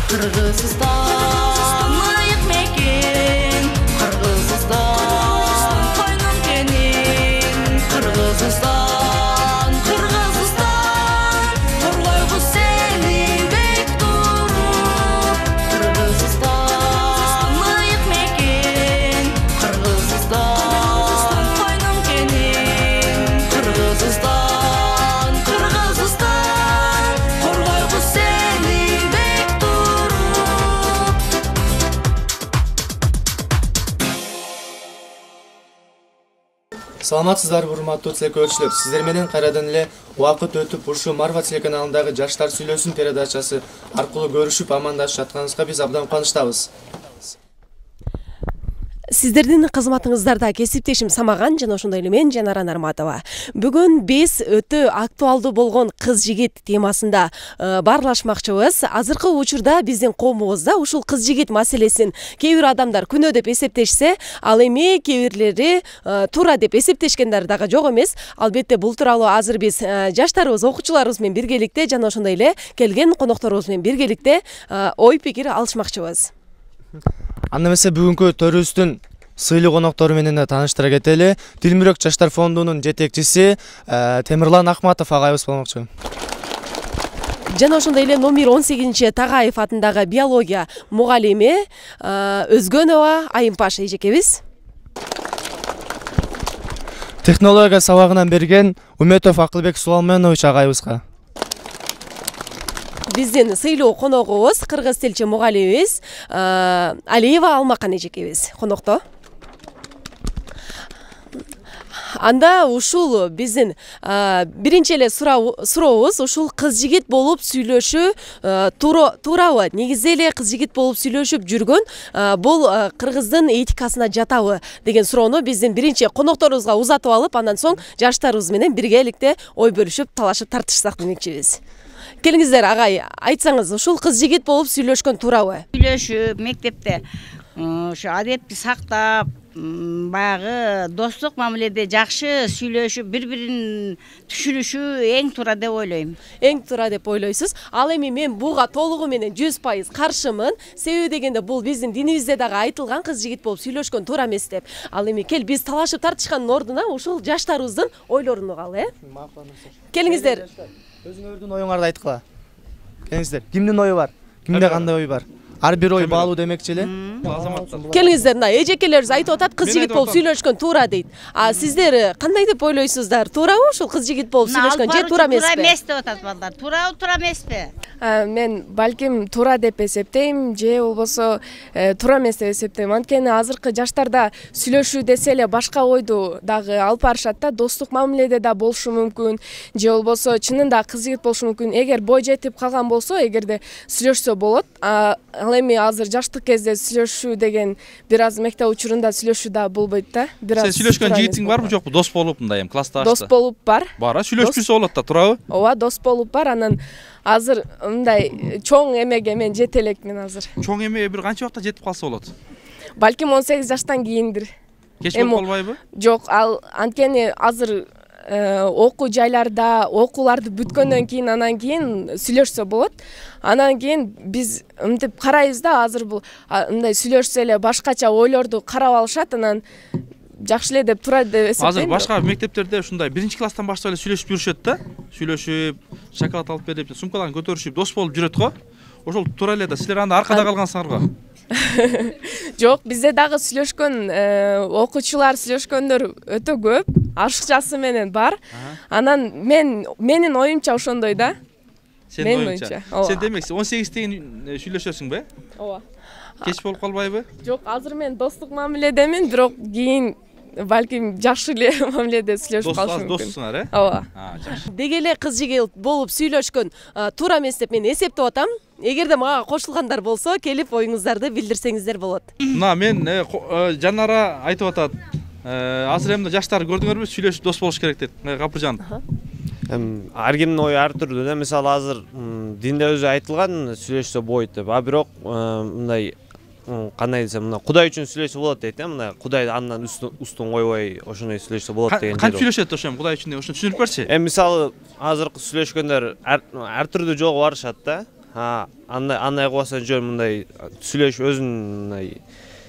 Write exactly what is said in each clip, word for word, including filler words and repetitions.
Кыргызстан mayık mekin, Kırgızistan koynum kenin, Kırgızistan, Kırgızistan, Torgoygu seni bek durup, Kırgızistan mayık mekin, Kırgızistan koynum kenin, Kırgızistan, Kırgızistan, Torgoygu seni bek durup. Саламатсыздарбы, урматтуу телекөрүүчүлөр. Сиздер менен кайрадан эле убакыт өтүп ушул Марва телеканалындагы Жаштар сүйлөсүн передачасы аркылуу көрүшүп амандашып жатканыбызга биз абдан кубанычтабыз. Сиздердин кызматыңыздарда кесиптешим Самаган жана ошондой эле мен Жанара Нарматова. Бүгүн биз өтө актуалдуу болгон кыз-жигит темасында баарлашмакчыбыз. Азыркы учурда биздин коомубузда ушул кыз-жигит маселесин кээ бир адамдар күнөө деп эсептешсе, ал эми кээ бирлери туура деп эсептешкендер дагы жок эмес. Албетте бул тууралуу азыр биз жаштарыбыз, окуучуларыбыз менен биргеликте жана ошондой эле келген конокторубуз менен биргеликте ой пикир алышмакчыбыз. Анда эмесе бүгүнкү төрүбүздүн сыйлуу коноктору менен да тааныштыра кетели. Дилмүрөк жаштар фондунун жетекчиси Темирлан Акматов агайыбыз болмокчу. Жана ошондой эле номер он сегизинчи Тагаев атындагы биология мугалими Өзгөнова Айымпаш эжекебиз. Технология сабагынан берген Уметов Акылбек Сулайманович агайыбызга. Биздин сыйлуу коногубуз кыргыз тилчи мугалимибиз Алиева Алмакан эжекебиз конокто. Анда ушул биздин биринчи эле сурообуз ушул кыз-жигит болуп сүйлөшүү туурабы? Негизи эле кыз-жигит болуп сүйлөшүп жүргөн бул кыргыздын этикасына жатабы деген суроону биздин биринчи конокторубузга узатып алып, андан соң жаштарыбыз менен биргеликте ой бөлүшүп, талашып тартышсак демекчибиз. Келиңиздер агай, айтсаңыз, ушул кыз-жигит болуп сүйлөшкөн туурабы? Сүйлөшүп, мектепте ошо адепти сактап, баягы достук мамиледе жакшы сүйлөшүп, бири-бирин түшүнүшүү эң туура деп ойлойм. Эң туура деп ойлойсуз. Ал эми мен буга толугу менен жүз пайыз каршымын. Себеби дегенде бул биздин динибизде дагы айтылган кыз-жигит болуп сүйлөшкөн туура эмес деп. Ал эми кел биз талашып тартышкандын ордуна ушул жаштарыбыздын ойлорун угалы, э? Келиңиздер. Өзүңөрдүн оюңарды айткыла. Келиңиздер. Кимдин ою бар? Кимде кандай ой бар? Ар бир ой баалуу демекчи эле. Келиңиздер, мына эжекелерибиз айтып атат, кыз-жигит болуп сүйлөшкөн туура дейт. А сиздер кандай деп ойлойсуздар? Туурабы ушул кыз-жигит болуп сүйлөшкөн же туура эмеспи? Туура эмес деп атат балдар. Туурабы, туура эмеспи? Мен балким туура деп эсептейм, же болбосо туура эмес деп эсептейм. Анткени азыркы жаштарда сүйлөшүү десе эле башка ойду дагы алып барышат да, достук мамиледе да болушу мүмкүн, же болбосо чынында кыз-жигит болушу мүмкүн. Эгер бой жетип калган болсо, эгерде сүйлөшсө болот. Ал эми азыр жаштык кезде сүйлөшүү деген бир аз мектеп учурунда сүйлөшүү да болбойт да. Сен сүйлөшкөн жигитиң барбы жокпу? Дос болуп мындай эми класста Дос болуп бар. Бара сүйлөшчүсү болот да, туурабы? Ооба, дос болуп бар. Анан азыр мындай чоң эмеге мен жете элекмин азыр. Чоң эмеге бир канча убакта жетип калса болот? Балким он сегиз жаштан кийиндир. Кеч болуп калбайбы? Жок, ал анткени азыр окуу жайларда окууларды бүткөндөн кийин анан кийин сүйлөшсө болот. Анан кийин биз мынтип карайбыз да, азыр бул мындай сүйлөшсө эле башкача ойлорду карап алышат, анан жакшы эле деп туура деп эсептейм. Азыр башка мектептерде ушундай биринчи класстан баштап эле сүйлөшүп жүрүшөт да. Сүйлөшүп, шоколад алып берип, сумкаларын көтөрүшүп, дос болуп жүрөт го. Ошол туура эле да. Силер анда аркада калгансыңар го. Жок, бизде дагы сүйлөшкөн окуучулар, сүйлөшкөндөр өтө көп, ашыкчасы менен бар. Анан мен менин оюмча ошондой да. Сенин оюңча. Сен демекси он сегизден сүйлөшөсүң бе? Ооба. Кеч болуп калбайбы? Жок, азыр мен достук мамиледемин, бирок кийин балким жакшы эле мамиледе сүйлөшүп калышым мүмкүн. Доссуңар, э? Ооба. Жакшы. Деги эле кыз-жигит болуп сүйлөшкөн туура эмес деп мен эсептеп атам. Эгерде мага кошулгандар болсо, келип оюңуздарды билдирсеңиздер болот. Мына мен Жанара айтып атат. Азыр эмне жаштар көрдүңөрбү, сүйлөшүп дос болуш керек дейт. Капыржан. Ар кимдин ою ар түрдүү да. Мисалы азыр динде өзү айтылган сүйлөшсө болот деп. А бирок мындай кандай десем, мына Кудай үчүн сүйлөшсө болот дейт, мына Кудай андан устун койбой ошондой сүйлөшсө болот деген. Кантип сүйлөшөт ошо Кудай үчүн деп ошону түшүнүп берчи. Эми мисалы азыркы сүйлөшкөндөр ар түрдүү жолго барышат да. а андай андай кылбастан жөн мындай сүйлөшүп өзүн мындай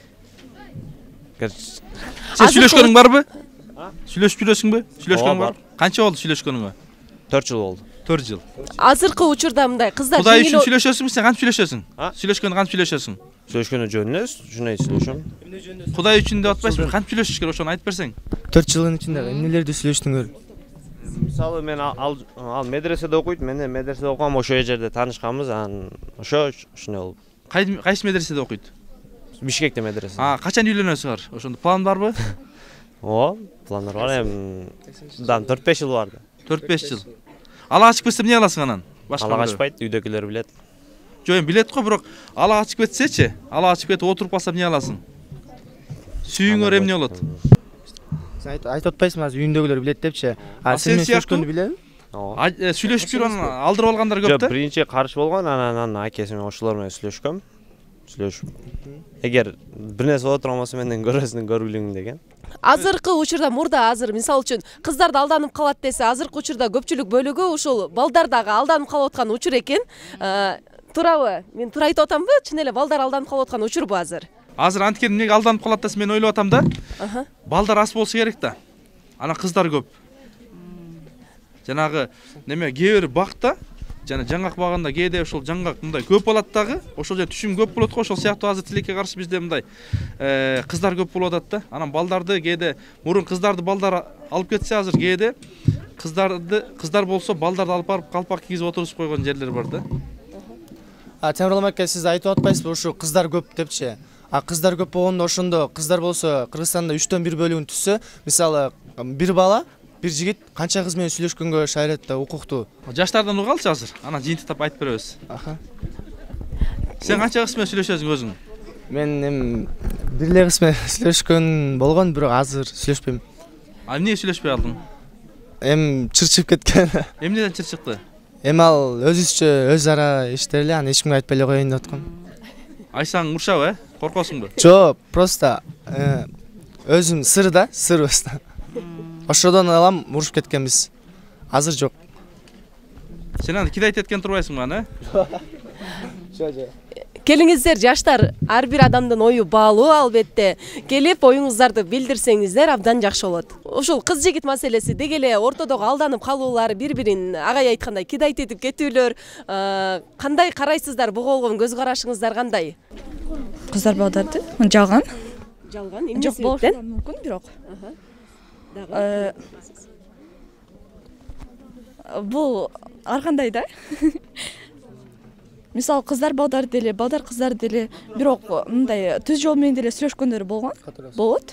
Сен сүйлөшкөнүң барбы? Сүйлөшүп жүрөсүңбү? Сүйлөшкөнүң бар? Канча болду сүйлөшкөнүңө? төрт жыл болду. төрт жыл. Азыркы учурда мындай кыздар Кудай үчүн сүйлөшөсүңбү, сен кантип сүйлөшөсүң? Сүйлөшкөндө кантип сүйлөшөсүң? Сүйлөшкөнү жөн эле, ушундай сүйлөшөм. Кудай үчүн деп атпайсыңбы? Кантип сүйлөшүш керек, ошону айтып берсең. төрт жылдын ичинде эмнелерди сүйлөштүңөр? Мисалы мен ал ал медреседе окуйт, мен медреседе окугам, ошол жерде таанышканбыз, анан ошо ушундай болуп. Кайсы медреседе окуйт? Бишкекте медресе. А, качан үйлөнөсүңөр? Ошондо план барбы? Ооба, пландар бар, эми дан төрт беш жыл барды. төрт беш жыл. Ала ачып кетсе эмне кыласың анан? Ала ачпайт, үйдөгүлөр билет. Жок, эми билет го, бирок ала ачып кетсечи, ала ачып кетип отуруп калса эмне кыласың? Сүйүңөр эмне болот? Сен айтып атпайсыңбы азыр үйүндөгүлөр билет депчи? А сен сен сыяктуу сүйлөшкөндү билеби? Ооба. Сүйлөшүп жүрүп анан алдырып алгандар көп Жок, да. биринчи каршы болгон, анан анын акеси менен ошолор менен сүйлөшкөм. Сүйлөшүп. Эгер бир нерсе боло турган болсо менден көрөсүң, көргүлүң деген. Азыркы учурда мурда азыр мисалы үчүн кыздарды алданып калат десе, азыркы учурда көпчүлүк бөлүгү ушул балдар дагы алданып калып аткан учур экен. Туурабы? Мен туура айтып атамбы? Чын эле балдар алданып калып аткан учурбу азыр? Азыр анткени эмнеге алданып калат десе, мен ойлоп атам да. Балдар аз болсо керек да. Анан кыздар көп. Жанагы неме кээ бир бакта, жана жаңгак багында кээде ошол жаңгак мындай көп болот дагы, ошол жерде түшүм көп болот го, ошол сыяктуу азыр тилекке каршы бизде мындай кыздар көп болуп атат да. Анан балдарды кээде мурун кыздарды балдар алып кетсе, азыр кээде кыздарды кыздар болсо балдарды алып барып калпак кийгизип отургузуп койгон жерлер бар да. А Темирлан аке, сиз айтып атпайсызбы ушу кыздар көп депчи? А кыздар көп болгондо ошондо кыздар болсо Кыргызстанда үчтөн бир бөлүгүн түзсө, мисалы бир бала, бир жигит канча кыз менен сүйлөшкөнгө шариатта укуктуу? Жаштардан угалчы азыр. Анан жыйынтыктап айтып беребиз. Аха. Сен канча кыз менен сүйлөшөсүң өзүң? Мен эми бир эле кыз менен сүйлөшкөн болгон, бирок азыр сүйлөшпөйм. А эмне сүйлөшпөй калдың? Эми чырчып кеткен. Эмнеден чыр чыкты? Эми ал өзүбүзчө өз ара иштер эле, аны эч кимге айтпай эле коеюн деп аткам. Айсаң урушабы, э? Коркосуңбу? Жок, просто өзүм сыр да, сырбыз да. Ошодон алам урушуп кеткенбиз. Азыр жок. Сен аны кидайт эткен турбайсыңбы аны, э? Жок, жок. Келиңиздер жаштар, ар бир адамдын ою баалуу албетте. Келип оюңуздарды билдирсеңиздер абдан жакшы болот. Ушул кыз жигит маселеси деги эле ортодогу алданып калуулар, бири-бирин агай айткандай кидайт этип кетүүлөр, кандай карайсыздар? Буга болгон көз карашыңыздар кандай? Кыздар балдарды жалган. Жалган, эмне Жок болушу себептен? мүмкүн, бирок. Дагы Бул ар кандай да. Мисалы кыздар балдар деле, балдар кыздар деле, бирок мындай түз жол менен деле сүйлөшкөндөр болгон. Болот.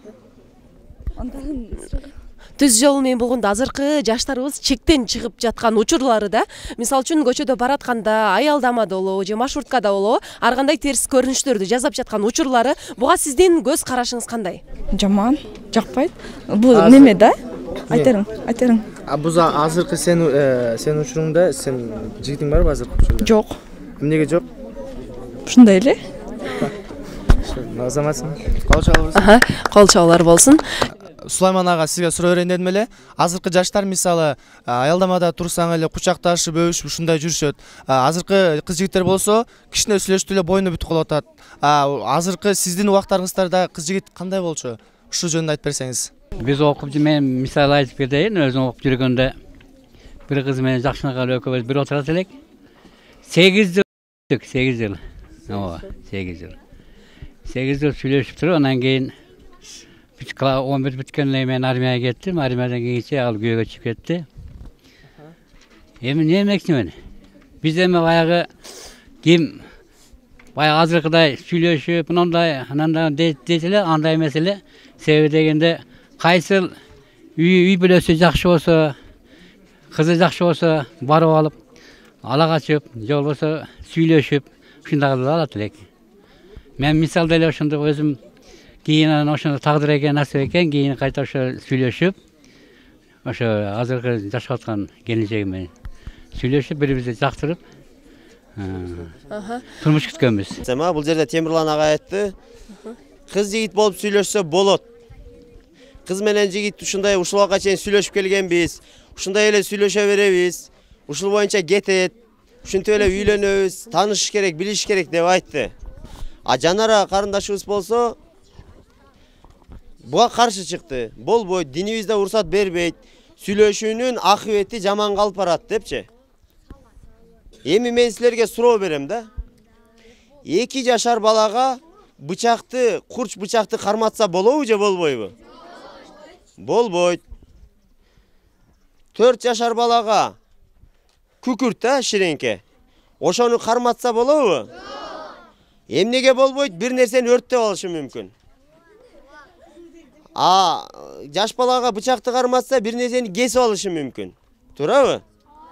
Андан түз жол менен болгондо азыркы жаштарыбыз чектен чыгып жаткан учурлары да. Мисалы үчүн көчөдө баратканда аялдамада болобу же маршруткада болобу ар кандай терс көрүнүштөрдү жасап жаткан учурлары. Буга сиздин көз карашыңыз кандай? жаман, жакпайт. Бул неме да? Айтериң, айтериң. А буза азыркы сен сен учуруңда сен жигитиң барбы азыркы учурда? Жок. Эмнеге жок? Ушундай эле. Азаматсың. Кол чабыңыз. Аха, кол чабуулар болсун. Сулайман ага, сизге суроо берейин дедим эле. Азыркы жаштар мисалы аялдамада турсаң эле кучакташып, өбүшүп ушундай жүрүшөт. Азыркы кыз жигиттер болсо кичине сүйлөштү эле бойну бүтүп калып атат. Азыркы сиздин убактарыңыздарда кыз жигит кандай болчу? Ушул жөнүндө айтып берсеңиз. Биз окуп, мен мисал айтып кетейин, өзүм окуп жүргөндө бир кыз менен жакшынакай экөөбүз бир отурат элек. сегиз жыл, сегиз жыл. Ооба, сегиз жыл. сегиз жыл сүйлөшүп туруп, анан кийин он бир бүткөндөн мен армияга кеттим. Армиядан кийинче ал күйөөгө чыгып кетти. Эми не эмекчи мен? Биз эми баягы ким баягы азыркыдай сүйлөшүп, мындай, анандай дейт эле, андай эмес эле. Себеби дегенде кайсыл үй үй бүлөсү жакшы болсо, кызы жакшы болсо, барып алып, ала качып, же болбосо сүйлөшүп, ушундай кылып алат элек. Мен мисал деле ошондо өзүм кийин анан ошондо тагдыр экен, насип экен, кийин кайта ошо сүйлөшүп, ошо азыркы жашап аткан келинчегим менен сүйлөшүп, бири-бирибизди жактырып, турмуш күткөнбүз. Сема бул жерде Темирлан ага айтты. Кыз жигит болуп сүйлөшсө болот. Кыз менен жигит ушундай ушулга чейин сүйлөшүп келгенбиз. Ушундай эле сүйлөшө беребиз. Ушул боюнча кетет. ушинтип эле үйлөнөбүз, таанышыш керек, билиш керек деп айтты. А Жанара карындашыбыз болсо буга каршы чыкты. Болбойт, динибизде уруксат бербейт. Сүйлөшүүнүн акыбети жаман калып барат депчи. Эми мен силерге суроо берем да. эки жашар балага бычакты, курч бычакты карматса болобу же болбойбу? Болбойт. төрт жашар балага күкүрт да ширеңке. Ошону карматса болобу? Эмнеге болбойт? Бир нерсени өрттөп алышы мүмкүн. А жаш балага бычакты карматса бир нерсени кесип алышы мүмкүн. Туурабы?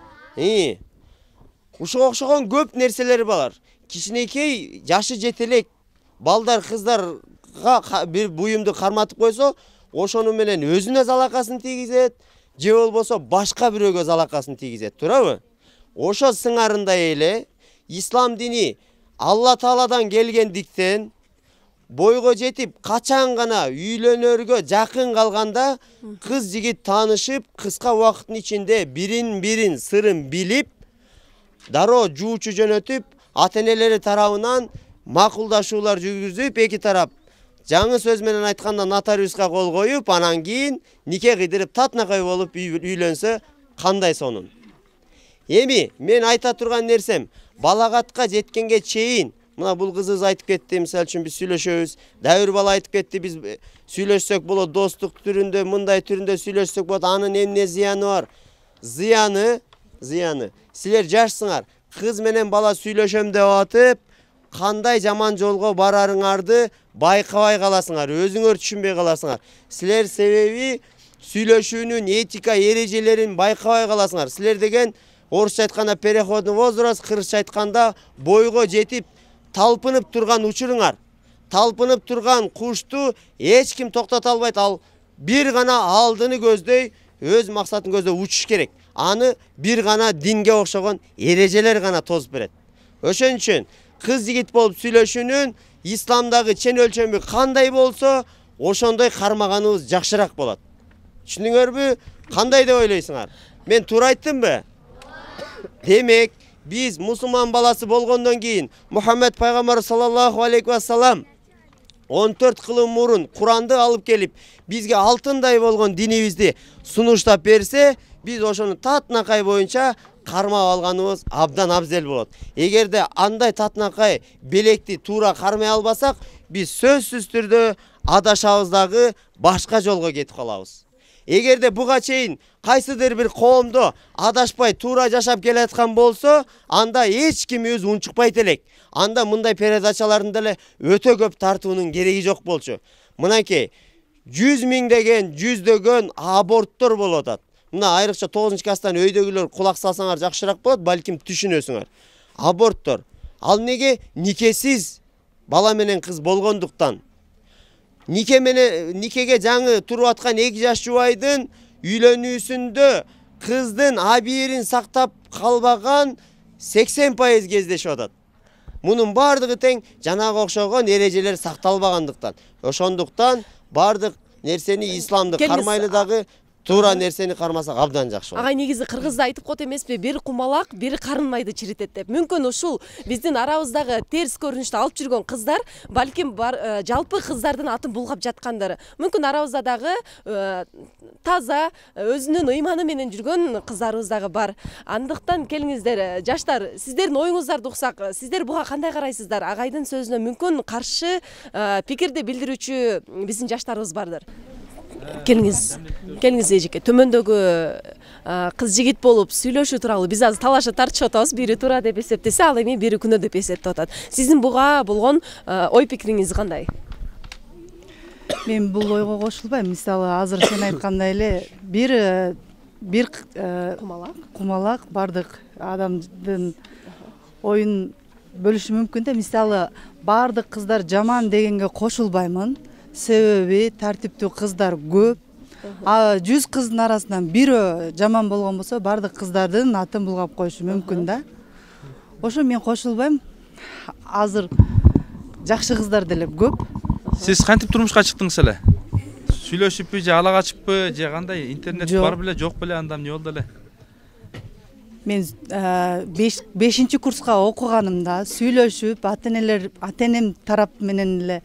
И. Ушуга окшогон көп нерселер бар. Кичинекей жашы жетелек балдар, кыздарга бир буюмду карматып койсо, ошону менен өзүнө залакасын тийгизет, же болбосо башка бирөөгө залакасын тийгизет. Туурабы? Ошо сыңарындай эле ислам дини Алла Тааладан келгендиктен бойго жетип качан гана үйлөнөргө жакын калганда кыз жигит таанышып, кыска убакыттын ичинде бирин бирин сырын билип, дароо жуучу жөнөтүп, ата-энелери тарабынан макулдашуулар жүргүзүп, эки тарап жаңы сөз менен айтканда нотариуска кол коюп, анан кийин нике кыйдырып татнакай болуп үйлөнсө кандай сонун. Эми мен айта турган нерсем, балагатка жеткенге чейин, мына бул кызыбыз айтып кетти, мисалы үчүн биз сүйлөшөбүз, дагы бир бала айтып кетти, биз сүйлөшсөк болот, достук түрүндө, мындай түрүндө сүйлөшсөк болот, анын эмне зыяны бар? Зыяны, зыяны. Силер жашсыңар, кыз менен бала сүйлөшөм деп атып, кандай жаман жолго барарыңарды байкабай каласыңар, өзүңөр түшүнбөй каласыңар. Силер себеби сүйлөшүүнүн этика эрежелерин байкабай каласыңар. Силер деген орусча айтканда переходный возраст, кыргызча айтканда бойго жетип талпынып турган учуруңар. Талпынып турган кушту эч ким токтото албайт. Ал бир гана алдыны көздөй, өз максатын көздөй учуш керек. Аны бир гана динге окшогон эрежелер гана тосуп берет. Ошон үчүн кыз жигит болуп сүйлөшүүнүн исламдагы чен өлчөмү кандай болсо, ошондой кармаганыбыз жакшыраак болот. Түшүндүңөрбү? Кандай деп ойлойсуңар? Мен туура айттымбы? Демек, биз мусулман баласы болгондон кийин Мухаммед пайгамбар саллаллаху алейхи ва саллам он төрт кылым мурун Куранды алып келип, бизге алтындай болгон динибизди сунуштап берсе, биз ошону татнакай боюнча кармап алганыбыз абдан абзел болот. Эгерде андай татнакай белекти туура кармай албасак, биз сөзсүз түрдө адашабыз дагы башка жолго кетип калабыз. Эгерде буга чейин кайсыдыр бир коомдо адашпай туура жашап келаткан болсо, анда эч ким өз унчукпайт элек. Анда мындай передачалардын деле өтө көп тартуунун кереги жок болчу. Мынакей жүз миңдеген, жүздөгөн аборттор болуп атат. Мына айрыкча тогузунчу класстан өйдөгүлөр кулак салсаңар жакшыраак болот, балким түшүнөсүңөр. Аборттор. Ал неге? Никесиз бала менен кыз болгондуктан. Нике менен никеге жаңы туруп аткан эки жаш жубайдын үйлөнүүсүндө кыздын абийирин сактап калбаган сексен пайыз кездешип атат. Мунун бардыгы тең жанага окшогон эрежелер сакталбагандыктан. Ошондуктан бардык нерсени исламды кармайлы дагы туура нерсени кармасак абдан жакшы болот. Агай негизи кыргызда айтып коет эмеспи, бир кумалак, бир карын майды чиритет деп. Мүмкүн ушул биздин арабыздагы терс көрүнүштү алып жүргөн кыздар, балким бар жалпы кыздардын атын булгап жаткандары. Мүмкүн арабызда дагы таза, өзүнүн ыйманы менен жүргөн кыздарыбыз дагы бар. Андыктан келиңиздер, жаштар, сиздердин оюңуздарды уксак, сиздер буга кандай карайсыздар? Агайдын сөзүнө мүмкүн каршы пикирди билдирүүчү биздин жаштарыбыз бардыр. Келиңиз, келиңиз эжеке. Төмөндөгү кыз жигит болуп сүйлөшүү тууралуу биз азыр талашып тартышып атабыз. Бири туура деп эсептесе, ал эми бири күнөө деп эсептеп атат. Сиздин буга болгон ой пикириңиз кандай? Мен бул ойго кошулбайм. Мисалы, азыр сен айткандай эле бир бир кумалак, кумалак бардык адамдын оюн бөлүшү мүмкүн да. Мисалы, бардык кыздар жаман дегенге кошулбаймын. Себеби тартиптүү кыздар көп. А жүз кыздын арасынан бирөө жаман болгон болсо, бардык кыздардын атын булгап коюшу мүмкүн да. Ошо мен кошулбайм. Азыр жакшы кыздар деле көп. Сиз кантип турмушка чыктыңыз эле? Сүйлөшүппү же ала качыппы же кандай? Интернет бар беле, жок беле, анда эмне болду эле? мен бешинчи курска окуганымда сүйлөшүп ата энелер ата энем тарап менен эле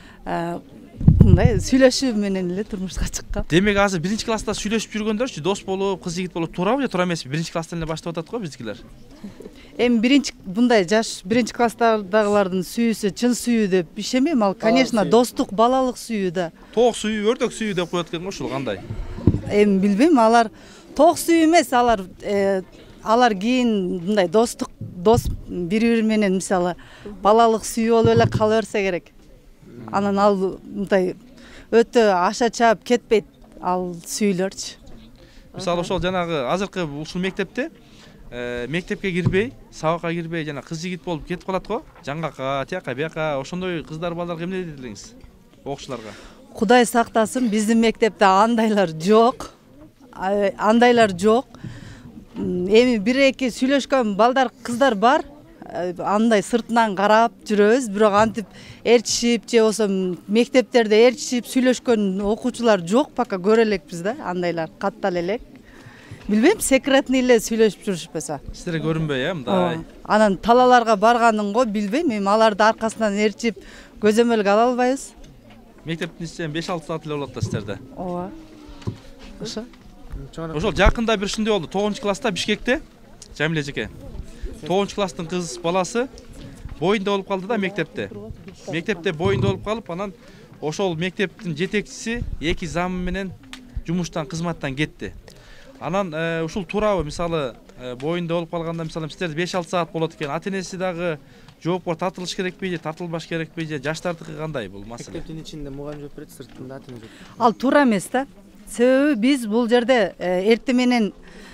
мындай сүйлөшүү менен эле турмушка чыккам. Демек азыр биринчи класста сүйлөшүп жүргөндөрчү дос болуп, кыз жигит болуп туурабы же туура эмеспи? Биринчи класстан эле баштап атат го биздикилер. Эми биринчи мындай жаш биринчи класстардагылардын сүйүүсү чын сүйүү деп ишенбейм. Ал, конечно, достук, балалык сүйүү да. Тоок сүйүү, өртөк сүйүү деп коет экен го, ушул кандай? Эми билбейм, алар тоок сүйүү эмес, алар алар кийин мындай достук, дос бири-бири менен мисалы балалык сүйүү болуп эле кала берсе керек. Анан ал мындай өтө аша чаап кетпейт ал сүйүүлөрчү. Мисалы ошол жанагы азыркы ушул мектепте мектепке кирбей, сабакка кирбей жана кыз жигит болуп кетип калат го. Жаңгакка, тияка, бияка ошондой кыздар балдарга эмне дедиңиз? Окуучуларга. Кудай сактасын, биздин мектепте андайлар жок. Андайлар жок. Эми бир-эки сүйлөшкөн балдар, кыздар бар. Андай сыртынан карап жүрөбүз, бирок антип ээрчишип же болсо мектептерде ээрчишип сүйлөшкөн окуучулар жок, пока көрө элекпиз да, андайлар каттал элек. Билбейм, секретный эле сүйлөшүп жүрүшпөсө. Сиздерге көрүнбөй, э, мындай. Анан талаларга барганын го билбейм, эми аларды аркасынан ээрчип көзөмөлгө ала албайбыз. Мектептин ичинен беш алты саат эле болот да сиздерде. Ооба. Ошо. Ошол жакында бир ушундай болду. тогузунчу класста Бишкекте, Жамиле эжеке. тогузунчу класстын кыз баласы боюнда болуп калды да мектепте. Мектепте боюнда болуп калып, анан ошол мектептин жетекчиси эки замы менен жумуштан, кызматтан кетти. Анан ушул туурабы, мисалы боюнда болуп калганда, мисалы сиздерде беш алты саат болот экен. Ата энеси дагы жоопко тартылыш керекпи же тартылбаш керекпи же жаштардыкы кандай бул маселе? Мектептин ичинде мугалим жооп берет, сыртында ата эне жооп. Ал туура эмес да. Себеби биз бул жерде эртең менен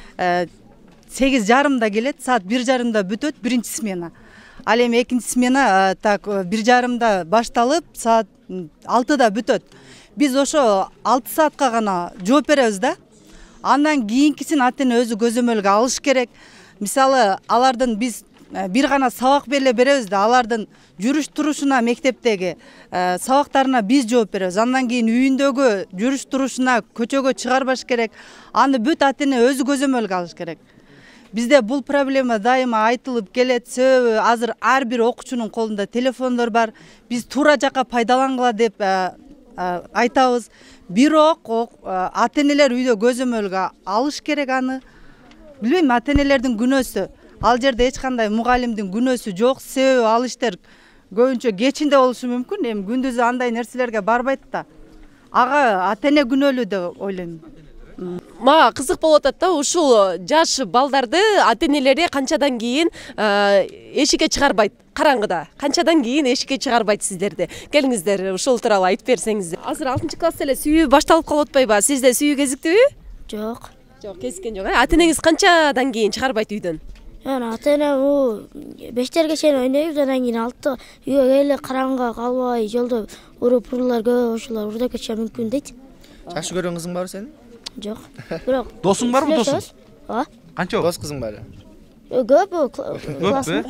сегиз жарымда келет, саат бир жарымда бүтөт биринчи смена. Ал эми экинчи смена так бир жарымда башталып, саат алтыда бүтөт. Биз ошо алты саатка гана жооп беребиз да. Андан кийинкисин ата эне өзү көзөмөлгө алыш керек. Мисалы, алардын биз бир гана сабак беле беребиз да, алардын жүрүш турушуна мектептеги сабактарына биз жооп беребиз. Андан кийин үйүндөгү жүрүш турушуна көчөгө чыгарбаш керек. Аны бүт ата эне өзү көзөмөлгө алыш керек. Бизде бул проблема дайыма айтылып келет. Себеби азыр ар бир окуучунун колунда телефондор бар. Биз туура жакка пайдалангыла деп айтабыз. Бирок ата энелер үйдө көзөмөлгө алыш керек аны. Билбейм, ата энелердин күнөөсү. Ал жерде эч кандай мугалимдин күнөөсү жок. Себеби ал иштер көбүнчө кечинде болушу мүмкүн. Эми күндүзү андай нерселерге барбайт да. Ага ата эне күнөөлүү деп ойлойм. Мага кызык болуп атат да, ушул жаш балдарды ата энелери канчадан кийин эшикке чыгарбайт? Караңгыда канчадан кийин эшикке чыгарбайт сиздерди? Келиңиздер, ушул тууралуу айтып берсеңиз. Азыр алтынчы класста эле сүйүү башталып калып атпайбы? Сизде сүйүү кезиктүүбү? Жок. Жок, кезиккен жок. Ата энеңиз канчадан кийин чыгарбайт үйдөн? Жана ата эне у бештерге чейин ойнойбуз, андан кийин алты үйгө келип караңгыга калбай, жолдо уруп уруулар көп, ошолор урда кетиши мүмкүн дейт. Жакшы көргөн кызың барбы сенин? Жок. Бирок досуң барбы, досуң? Ооба. Канча? Дос кызың бар? Көп, класс.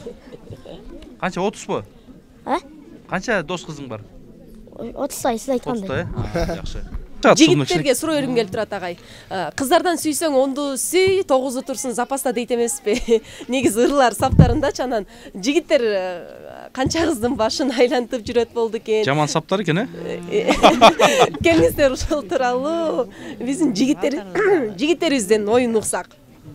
Канча, отузбу? А? Канча дос кызың бар? отуздай, сиз айткандай. отуздай, жакшы. Жигиттерге суроо берим келип турат агай. Кыздардан сүйсөң онду сүй, тогузу турсун запаста дейт эмеспи? Негизи ырлар саптарындачы, анан жигиттер канча кыздын башын айлантып жүрөт болду экен. Жаман саптар экен, э? Келиңиздер ушул тууралуу биздин жигиттер жигиттерибизден оюн уксак.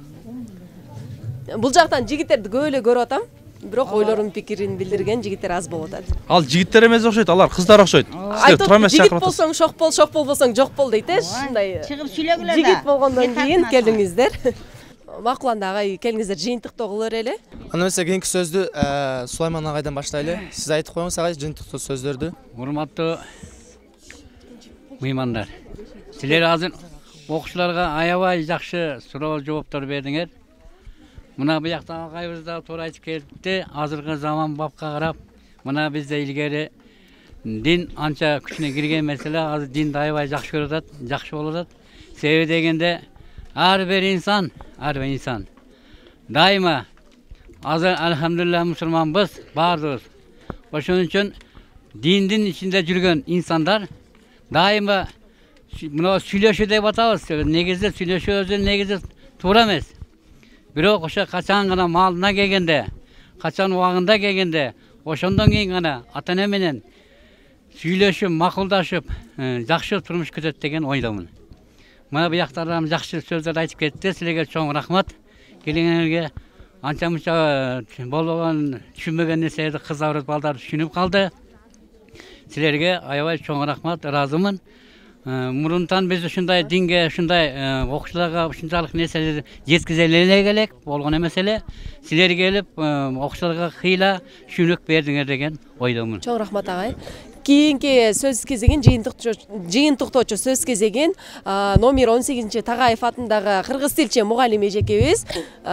Бул жактан жигиттерди көп эле көрүп атам. Бирок ойлорун пикирин билдирген жигиттер аз болуп атат. Ал жигиттер эмес окшойт, алар кыздар окшойт. Айтып, жигит болсоң шок бол, шок болбосоң жок бол дейт, э? Ушундай. Чыгып сүйлөгүлөр да. Жигит болгондон кийин келиңиздер. Макул анда агай, келиңиздер жыйынтыктоо кылып эле. Анда эмесе кийинки сөздү Сулайман агайдан баштайлы. Сиз айтып коюңуз агай жыйынтыктоо сөздөрдү. Урматтуу меймандар. Силер азыр окуучуларга аябай жакшы суроо жооптор бердиңер. Мына буяктагы агайыбыз да туура айтып келди. Азыркы заман бапка карап, мына бизде илгери дин анча күчүнө кирген маселе, азыр динди аябай жакшы көрүп атат, жакшы болуп атат. Себеби дегенде ар бир инсан, ар бир инсан дайыма азыр алхамдулилла мусулманбыз, баардыгыбыз. Ошон үчүн диндин ичинде жүргөн инсандар дайыма мына сүйлөшүү деп атабыз. Негизде сүйлөшүү өзү негизи туура эмес. бирок ошо качан гана малына келгенде, качан убагында келгенде, ошондон кийин гана ата эне менен сүйлөшүп, макулдашып, жакшы турмуш көтөт деген ойдомун. Мына буяктардан жакшы сөздөр айтып кетти. Силерге чоң рахмат. Келгениңерге анча-мынча болгон түшүнбөгөн нерселерди кыздар балдар түшүнүп калды. Силерге аябай чоң рахмат, ыраазымын. Мурунтан биз ушундай динге, ушундай окуучуларга ушунчалык нерселерди жеткизе элек элек болгон эмес эле. Силер келип окуучуларга кыйла түшүнүк бердиңер деген ойдомун. Чоң рахмат агай. Кийинки сөз кезегин жыйынтыктоочу сөз кезегин номер он сегизинчи Тагаев атындагы кыргыз тилчи мугалим эжекебиз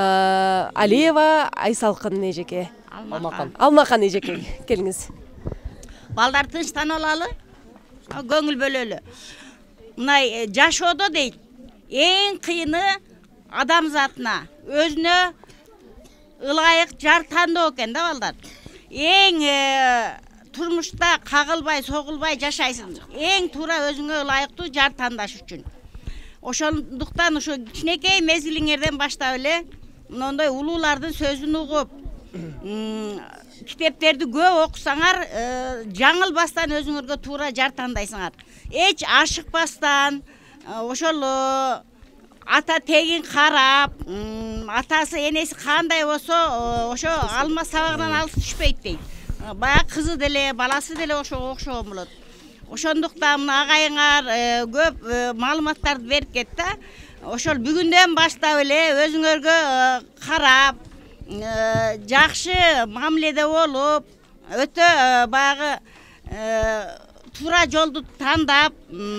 Алиева Айсалкын эжеке. Алмакан. Алмакан эжеке, келиңиз. Балдар тынчтанып алалы, көңүл бөлөлү. Мынай жашоодо дейт, эң кыйыны адамзатына, өзүнө ылайык жар тандоо экен да балдар. Эң турмушта кагылбай, согулбай жашайсың. Эң туура өзүңө ылайыктуу жар тандаш үчүн. Ошондуктан ошо кичинекей мезгилиңерден баштап эле мындай улуулардын сөзүн угуп, китептерди көп окусаңар, жаңылбастан өзүңөргө туура жар тандайсыңар. Эч ашыкпастан, ошол ата тегин карап, атасы энеси кандай болсо, ошо алма сабагынан алыс түшпөйт дейт. Бая кызы деле, баласы деле ошого окшогон болот. Ошондуктан мына агайыңар көп маалыматтарды берип кетти. Ошол бүгүндөн баштап эле өзүңөргө карап, жакшы мамиледе болуп, өтө баягы туура жолду тандап,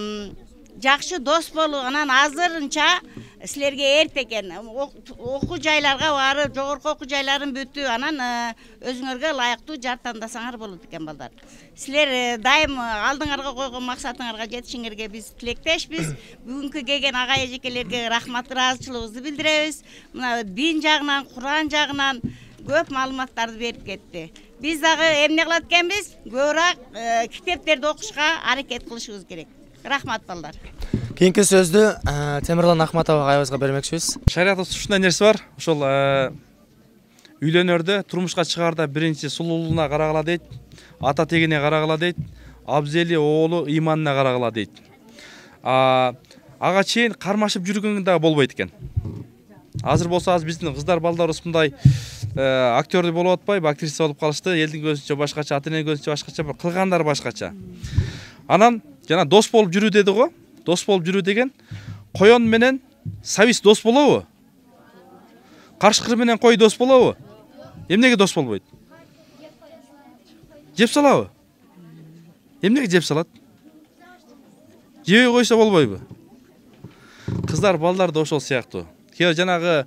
жакшы дос болуп, анан азырынча силерге эрте экен. Окуу жайларга барып, жогорку окуу жайларын бүтүп, анан өзүңөргө ылайыктуу жар тандасаңар болот экен балдар. Силер дайым алдыңарга койгон максатыңарга жетишиңерге биз тилектешпиз. Бүгүнкү келген агай эжекелерге рахмат, ыраазычылыгыбызды билдиребиз. Мына дин жагынан, Куран жагынан көп маалыматтарды берип кетти. Биз дагы эмне кылат экенбиз? Көбүрөөк китептерди окушка аракет кылышыбыз керек. Рахмат балдар. Кийинки сөздү Темирлан Ахматов агайыбызга бермекчибиз. Шариятта ушундай нерсе бар. Ошол үйлөнөрдө турмушка чыгаарда биринчи сулуулуна карагыла дейт, ата тегине карагыла дейт, абзели оолу иманына карагыла дейт. Ага чейин кармашып жүргөн да болбойт экен. Азыр болсо азыр биздин кыздар балдарыбыз мындай актер болуп атпайбы, актриса болуп калышты. Элдин көзүнчө башкача, ата эненин көзүнчө башкача, кылгандар башкача. Анан жана дос болуп жүрүү деди го. Дос болуп жүрүү деген коён менен сабис дос болобу? Карышкыр менен кой дос болобу? Эмнеге дос болбойт? Жеп салабы? Эмнеге жеп салат? Жебей койсо болбойбу? Кыздар, балдар да ошол сыяктуу. Кээ жанагы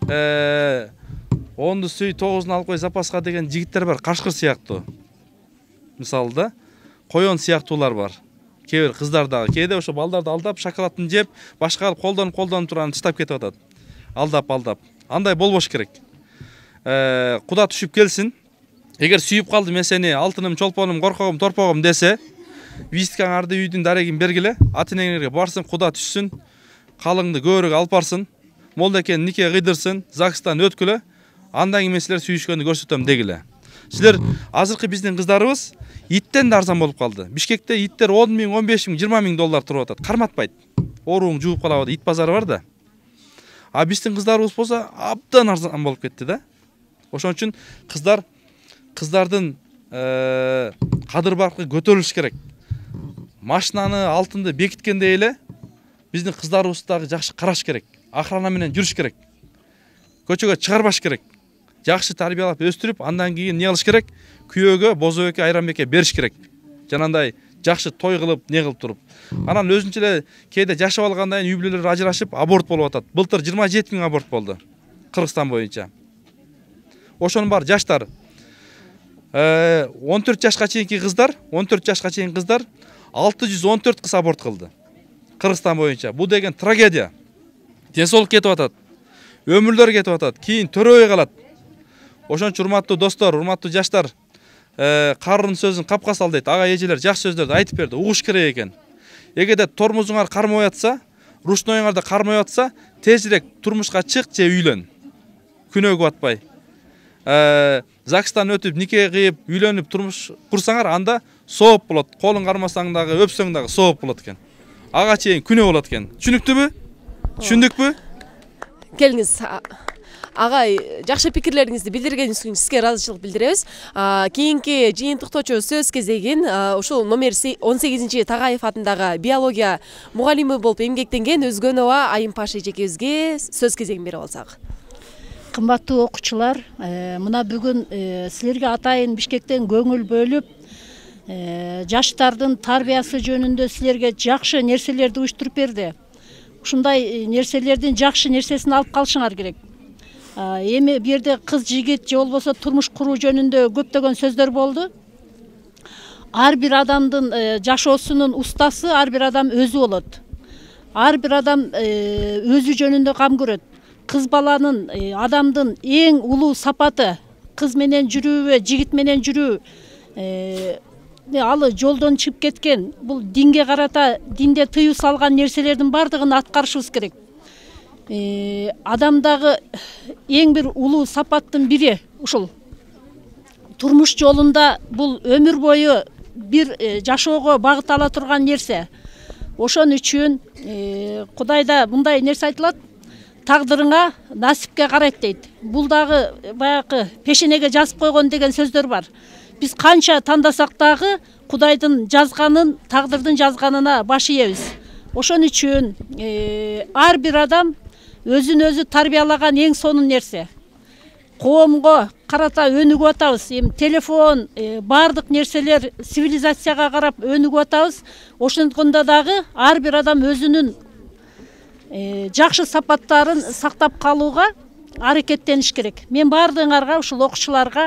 онду сүй, тогузун алып кой запаска деген жигиттер бар, карышкыр сыяктуу. Мисалы да, коён сыяктуулар бар. Кээ бир кыздар дагы кээде ошо балдарды алдап, шоколадын жеп, башка алып колдонуп колдонуп турган тыштап кетип атат. Алдап, алдап. Андай болбош керек. Куда түшүп келсин. Эгер сүйүп калды, мен сени алтыным, чолпонум, коркогум, торпогум десе, визиткаңарды, үйдүн дарегин бергиле, ата энеңерге барсын, куда түшсүн, калыңды көбүрөөк алып барсын, молдекен нике кыйдырсын, ЗАГСтан өткүлө, андан кийин мен силер сүйүшкөндү көрсөтөм дегиле. Силер азыркы биздин кыздарыбыз иттен да арзан болуп калды. Бишкекте иттер он миң, он беш миң, жыйырма миң доллар туруп атат. Карматпайт. Орууң жууп калабы, ит базары бар да. А биздин кыздарыбыз болсо абдан арзан болуп кетти да. Ошон үчүн кыздар кыздардын кадыр баркы көтөрүлүш керек. Машинаны, алтынды бекиткендей эле биздин кыздарыбызды дагы жакшы караш керек. Охрана менен жүрүш керек. Көчөгө чыгарбаш керек. Жакшы тарбиялап өстүрүп, андан кийин не кылыш керек? Күйөөгө, бозобекке, айранбекке бериш керек. Жанандай жакшы той кылып, не кылып туруп. Анан өзүнчө эле кээде жашап алгандан кийин үй бүлөлөр ажырашып, аборт болуп атат. Былтыр жыйырма жети миң аборт болду Кыргызстан боюнча. Ошонун бар жаштар он төрт жашка чейинки кыздар, он төрт жашка чейин кыздар алты жүз он төрт кыз аборт кылды Кыргызстан боюнча. Бул деген трагедия. Денсаулык кетип атат. Өмүрлөр кетип атат. Кийин төрөбөй калат. Ошон үчүн урматтуу достор, урматтуу жаштар, карын сөзүн капка сал дейт. Ага эжелер жакшы сөздөрдү айтып берди. Угуш керек экен. Эгерде тормозуңар кармай атса, рушноюңарда кармай атса, тезирээк турмушка чык же үйлөн. күнөөгө батпай ЗАГСтан өтүп нике кыйып үйлөнүп турмуш курсаңар анда сооп болот. Колун кармасаң дагы өпсөң дагы сооп болот экен. Ага чейин күнөө болот экен. Түшүнүктүбү? Түшүндүкпү? Келиңиз. Агай, жакшы пикирлериңизди билдиргениңиз үчүн сизге ыраазычылык билдиребиз. Кийинки жыйынтыктоочу сөз кезегин ушул номер он сегизинчи Тагаев атындагы биология мугалими болуп эмгектенген Өзгөнова Айымпаш эжекебизге сөз кезегин берип алсак. Кымбаттуу окуучулар, мына бүгүн силерге атайын Бишкектен көңүл бөлүп, жаштардын тарбиясы жөнүндө силерге жакшы нерселерди уюштуруп берди. Ушундай нерселердин жакшы нерсесин алып калышыңар керек. Эми бу жерде кыз жигит же болбосо турмуш куруу жөнүндө көптөгөн сөздөр болду. Ар бир адамдын жашоосунун устасы ар бир адам өзү болот. Ар бир адам өзү жөнүндө кам көрөт. Кыз баланын, адамдын эң улуу сапаты кыз менен жүрүүбү, жигит менен жүрүү, алы жолдон чыгып кеткен, бул динге карата, динде тыюу салган нерселердин бардыгын аткарышыбыз керек. Адамдагы эң бир улуу сапаттын бири ушул. Турмуш жолунда бул өмүр бою бир жашоого багыт ала турган нерсе. Ошон үчүн Кудайда мындай нерсе айтылат: тагдырыңа, насипке карайт дейт. Бул дагы баягы пешенеге жазып койгон деген сөздөр бар. Биз канча тандасак дагы Кудайдын жазганын, тагдырдын жазганына баш ийебиз. Ошон үчүн ар бир адам өзүн өзү тарбиялаган эң сонун нерсе. Коомго карата өнүгүп атабыз. Эми телефон, бардык нерселер цивилизацияга карап өнүгүп атабыз. Ошондондо дагы ар бир адам өзүнүн жакшы сапаттарын сактап калууга аракеттениш керек. Мен бардыгыңарга, ушул окуучуларга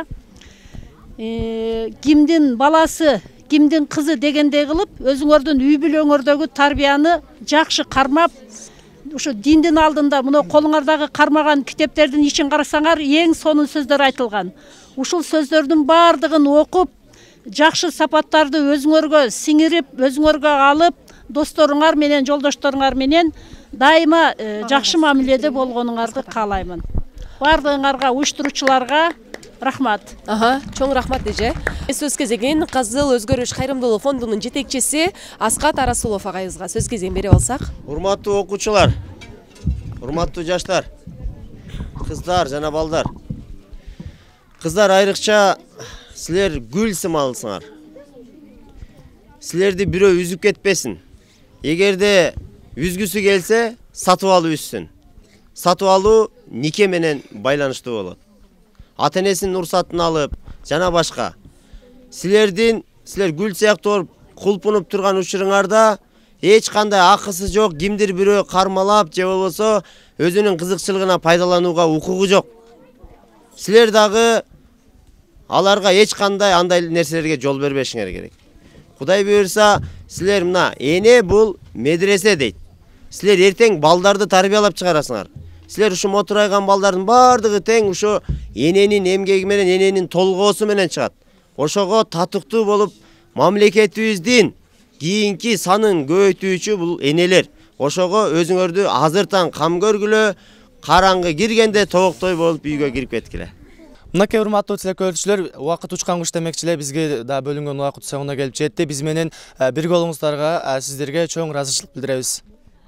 кимдин баласы, кимдин кызы дегендей кылып, өзүңөрдүн үй бүлөңөрдөгү тарбияны жакшы кармап, ушу диндин алдында мына колуңардагы кармаган китептердин ичин карасаңар, эң сонун сөздөр айтылган. Ушул сөздөрдүн бардыгын окуп, жакшы сапаттарды өзүңөргө сиңирип, өзүңөргө алып, досторуңар менен, жолдошторуңар менен дайыма жакшы мамиледе болгонуңарды каалаймын. Бардыгыңарга, уюштуруучуларга рахмат. Аха, чоң рахмат эже. Сөз кезегин Кызыл өзгөрүш кайрымдуулук фондунун жетекчиси Аскат Арасулов агайыбызга сөз кезегин берип алсак. Урматтуу окуучулар, урматтуу жаштар, кыздар жана балдар. Кыздар айрыкча силер гүл сымалысыңар. Силерди бирөө үзүп кетпесин. Эгерде үзгүсү келсе, сатып алып үзсүн. Сатып алуу нике менен байланыштуу болот. Ата-энесинин уруксатын алып, жана башка. Силердин, силер гүл сыяктуу кулпунуп турган учуруңарда эч кандай акысы жок, кимдир бирөө кармалап же болбосо өзүнүн кызыкчылыгына пайдаланууга укугу жок. Силер дагы аларга эч кандай андай нерселерге жол бербешиңер керек. Кудай буйрса, силер мына эне бул медресе дейт. Силер эртең балдарды тарбиялап чыгарасыңар. Силер ушу мотурайган балдардын бардыгы тең ушу эненин эмгеги менен, эненин толгоосу менен чыгат. Ошого татыктуу болуп, мамлекетибиздин кийинки санын көбөйтүүчү бул энелер. Ошого өзүңөрдү азыртан кам көргүлө, караңгы киргенде тобоктой болуп үйгө кирип кеткиле. Мынакей урматтуу телекөрүүчүлөр, убакыт учкан куш демекчи эле, бизге да бөлүнгөн убакыт соңуна келип жетти. Биз менен бирге болуңуздарга, сиздерге чоң ыраазычылык билдиребиз.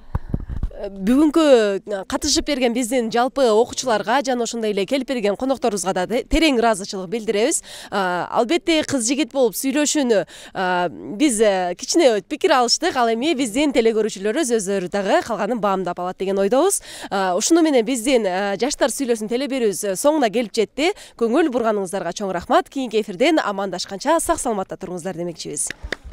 Бүгүнкү катышып берген биздин жалпы окуучуларга жана ошондой эле келип берген конокторубузга да терең ыраазычылык билдиребиз. Албетте кыз жигит болуп сүйлөшүүнү биз кичине пикир алыштык, ал эми биздин телекөрүүчүлөрүбүз өздөрү дагы калганын баамдап алат деген ойдобуз. Ушуну менен биздин жаштар сүйлөсүн телеберүүбүз соңуна келип жетти. Көңүл бурганыңыздарга чоң рахмат. Кийинки эфирден амандашканча сак саламатта туруңуздар демекчибиз.